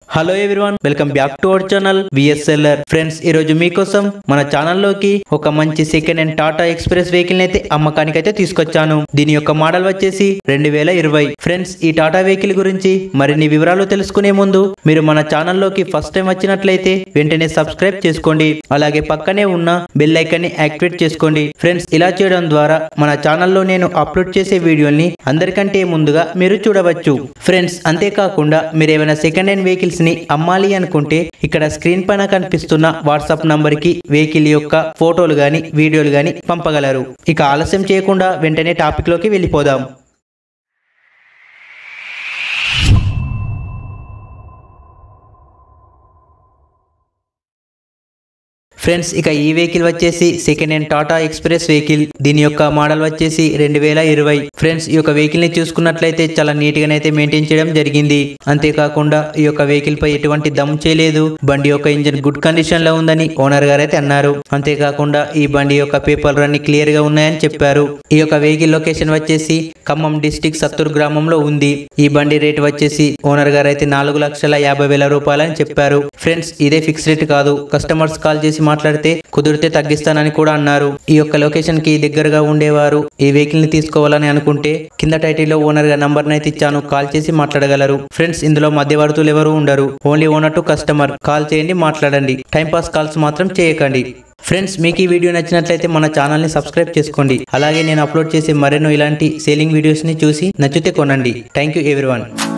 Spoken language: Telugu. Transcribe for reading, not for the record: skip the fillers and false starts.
Hello everyone, welcome back to our channel VS seller. Friends, ఈ రోజు మీకోసం మన ఛానల్ లోకి ఒక మంచి second hand Tata express vehicle అయితే అమ్మకానికి అయితే తీసుకొచ్చాను. దీని యొక్క మోడల్ వచ్చేసి 2020. ఫ్రెండ్స్, ఈ టాటా వెహికల్ గురించి మరిన్ని వివరాలు తెలుసుకునే ముందు మీరు మన ఛానల్ లోకి ఫస్ట్ టైం వచ్చినట్లయితే వెంటనే సబ్స్క్రైబ్ చేసుకోండి. అలాగే పక్కనే ఉన్న బెల్ ఐకాన్ ని యాక్టివేట్ చేసుకోండి. ఫ్రెండ్స్, ఇలా చేయడం ద్వారా మన ఛానల్లో నేను అప్లోడ్ చేసే వీడియోల్ని అందరికంటే ముందుగా మీరు చూడవచ్చు. ఫ్రెండ్స్, అంతేకాకుండా మీరు ఏమైనా సెకండ్ హ్యాండ్ వెహికల్స్ ని అమ్మాలి అనుకుంటే ఇక్కడ స్క్రీన్ పైన కనిపిస్తున్న వాట్సాప్ నంబర్ కి వెహికల్ యొక్క ఫోటోలు గాని వీడియోలు గాని పంపగలరు. ఇక ఆలస్యం చేయకుండా వెంటనే టాపిక్ లోకి వెళ్ళిపోదాం. ఫ్రెండ్స్, ఇక ఈ వెహికల్ వచ్చేసి second hand Tata express vehicle. దీని యొక్క మోడల్ వచ్చేసి 2020. ఫ్రెండ్స్, ఈ యొక్క వెహికల్ ని చూసుకున్నట్లయితే చాలా నీట్ గానైతే మెయింటైన్ చేయడం జరిగింది. అంతేకాకుండా ఈ యొక్క వెహికల్ పై ఎటువంటి దమ్ చేయలేదు. బండి యొక్క ఇంజన్ గుడ్ కండిషన్ లో ఉందని ఓనర్ గారు అయితే అన్నారు. అంతేకాకుండా ఈ బండి యొక్క పేపర్లు అన్ని క్లియర్ గా ఉన్నాయని చెప్పారు. ఈ యొక్క వెహికల్ లొకేషన్ వచ్చేసి ఖమ్మం డిస్టిక్ సత్తూరు గ్రామంలో ఉంది. ఈ బండి రేట్ వచ్చేసి ఓనర్ గారు అయితే 4,50,000 రూపాయలని చెప్పారు. ఫ్రెండ్స్, ఇదే ఫిక్స్ రేట్ కాదు. కస్టమర్స్ కాల్ చేసి మాట్లాడితే కుదిరితే తగ్గిస్తానని కూడా అన్నారు. ఈ యొక్క లొకేషన్ కి దగ్గరగా ఉండేవారు ఈ వెహికల్ ని తీసుకోవాలని అనుకుంటే కింద టైటిల్ లో ఓనర్ గా నంబర్ నైతే ఇచ్చాను, కాల్ చేసి మాట్లాడగలరు. ఫ్రెండ్స్, ఇందులో మధ్యవర్తులు ఎవరు ఉండరు. Only owner to customer. Call చేయండి, మాట్లాడండి. టైం పాస్ కాల్స్ మాత్రం చేయకండి. ఫ్రెండ్స్, మీకు ఈ వీడియో నచ్చినట్లయితే మన ఛానల్ ని సబ్స్క్రైబ్ చేసుకోండి. అలాగే నేను అప్లోడ్ చేసే మరెన్నో ఇలాంటి సేలింగ్ వీడియోస్ ని చూసి నచ్చితే కొనండి. Thank you everyone.